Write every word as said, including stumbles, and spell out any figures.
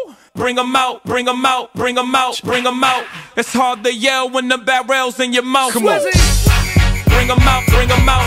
Bring 'em out, bring 'em out, bring 'em out, bring 'em out. It's hard to yell when the barrel's in your mouth. Come on. Bring 'em out, bring 'em out.